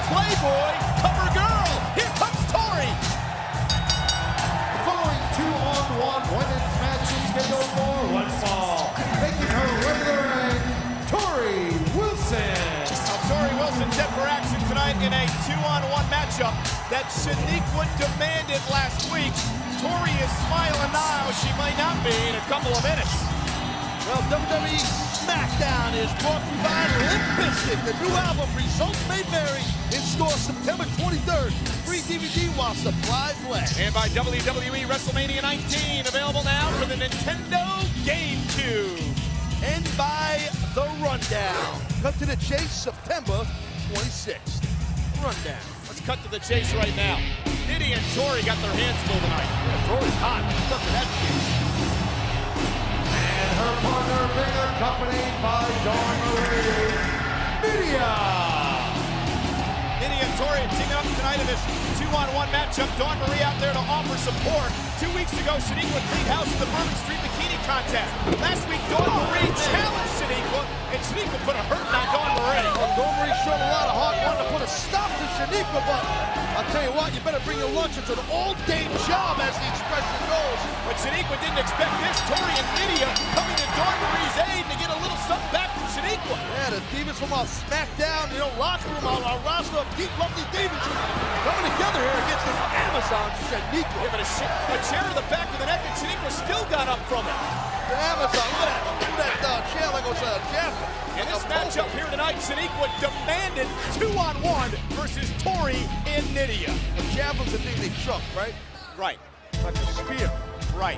Playboy cover girl. Here comes Tori. The following 2-on-1 women's match is scheduled for one fall. Making her way to the ring, Tori Wilson. Tori Wilson set for action tonight in a 2-on-1 matchup that Shaniqua demanded last week. Tori is smiling now. She might not be in a couple of minutes. Well, WWE SmackDown is brought to you by Limp Bizkit. The new album, Results May Vary, in store September 23rd. Free DVD while supplies last. And by WWE WrestleMania 19, available now for the Nintendo GameCube. And by The Rundown. Cut to the chase September 26th. Rundown. Let's cut to the chase right now. Nidia and Tori got their hands full tonight. Tori's hot. Look at that case. And her partner being accompanied by Dawn Marie, Nidia. Nidia and Tori are teaming up tonight in this 2-on-1 matchup. Dawn Marie out there to offer support. 2 weeks ago, Shaniqua cleaned house in the Bourbon Street Bikini Contest. Last week, Dawn Marie challenged Shaniqua, and Shaniqua put a hurting on Dawn Marie. Well, Dawn Marie showed a lot of heart, wanted to put a stop to Shaniqua, but I'll tell you what, you better bring your lunch. It's an all-day job, as the expression goes. But Shaniqua didn't expect this. Tori and Nidia coming to Dawn Marie's aid to get a little something back from Shaniqua. Yeah, the divas from our SmackDown, locker room, our roster of deep, lovely divas coming together here against this Amazon Shaniqua. Yeah, but a chair in the back of the neck, and Shaniqua still got up from it. The Amazon, look at that chair like it was a javelin. In this matchup here tonight, Shaniqua demanded 2-on-1 versus Tori and Nidia. A javelin's the thing they chuck, right? Right. Like a spear. Right.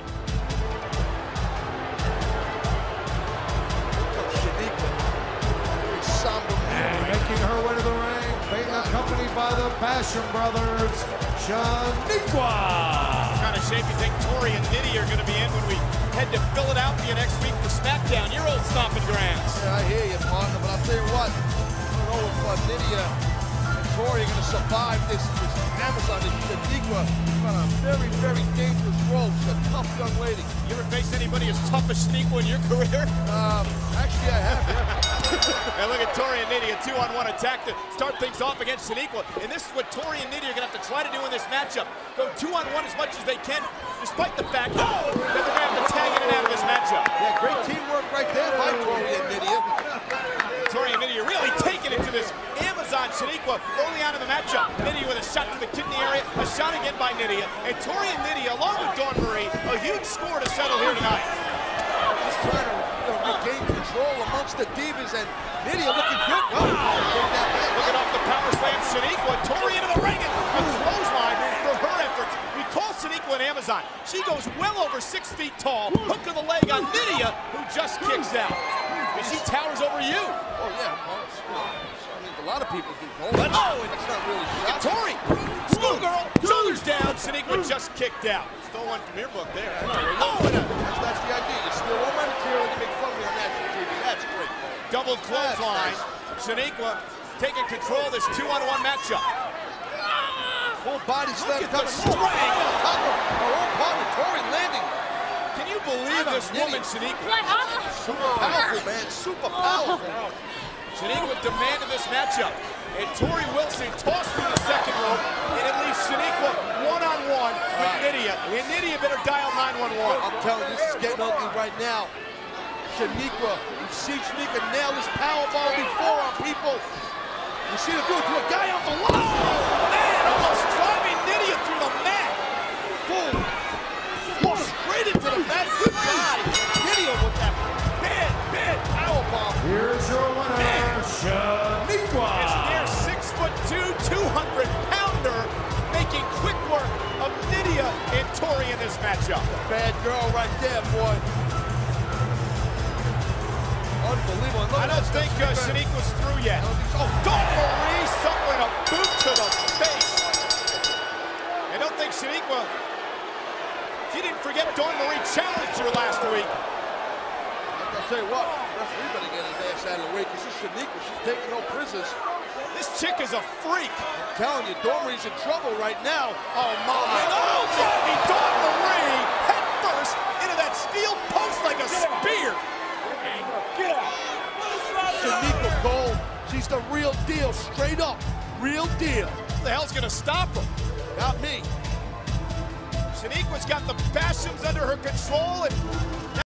Shaniqua. Very somber. And making her way to the ring, being accompanied by the Basham brothers, Shaniqua. What kind of shape you think Tori and Nidia are going to be in when we head to Philadelphia next week for SmackDown, your old stomping grounds? Yeah, I hear you, partner, but I'll tell you what, I don't know if Nidia and Tori are going to survive this Amazon. This Shaniqua on a very, very dangerous role. She's a tough young lady. You ever faced anybody as tough as Shaniqua in your career? Actually, I have, yeah. And look at Tori and Nidia, 2-on-1 attack to start things off against Shaniqua. And this is what Tori and Nidia are going to have to try to do in this matchup. Go 2-on-1 as much as they can, despite the fact that they're going to have to tag in and out of this matchup. Yeah, great teamwork right there by Tori and Nidia. Tori and Nidia really taking it to this Amazon Shaniqua early on in the matchup. Nidia with a shot to the kidney area, a shot again by Nidia. And Tori and Nidia, along with Dawn Marie, a huge score to settle here tonight. Just trying to regain control amongst the divas, and Nidia looking good. Wow. Looking off the power slam, Shaniqua, Tori into the ring, and a clothesline for her efforts. We call Shaniqua an Amazon. She goes well over 6 feet tall. Hook of the leg on Nidia, who just kicks out. And she towers over you. Oh, yeah. Well, I mean, a lot of people do. Oh, and it's not really shot. Tori, schoolgirl, shoulders down. Shaniqua just kicked out. Stole one from your book there. Oh, and that's the idea. You steal all my material and you make fun of me on national TV. That's great. Double clothesline. Shaniqua taking control of this 2-on-1 matchup. Full body slam Look at coming. the strength. On top of her own partner, Tori landing. Can you believe this woman, Shaniqua? Super powerful, man. Super powerful. Shaniqua demanded this matchup. And Tori Wilson tossed through the second rope, and it leaves Shaniqua 1-on-1 with Nidia. And Nidia better dial 911. I'm telling you, this is getting ugly right now. Shaniqua, you've seen Shaniqua nail this powerbomb before on people. You see her do it to a guy on the line. Man, almost driving Nidia through the mat. Full straight into the mat. Good God. Nidia with that bad powerbomb. Here's your winner, Shaniqua. It's near 6'2", 200-pounder, making quick work of Nidia and Tori in this matchup. Bad girl right there, boy. Unbelievable. I don't think Shaniqua's through yet. Oh, Dawn Marie suffering a boot to the face. I don't think Shaniqua, she didn't forget Dawn Marie challenged her last week. I'll tell you what, referee better get his ass out of the way because this Shaniqua, she's taking no prisoners. This chick is a freak. I'm telling you, Dawn Marie's in trouble right now. Oh, my. Oh, Dawn Marie head first into that steel post like a spear. Shaniqua Cole, she's the real deal, straight up. real deal. Who the hell's gonna stop her? Not me. Shaniqua's got the passions under her control, and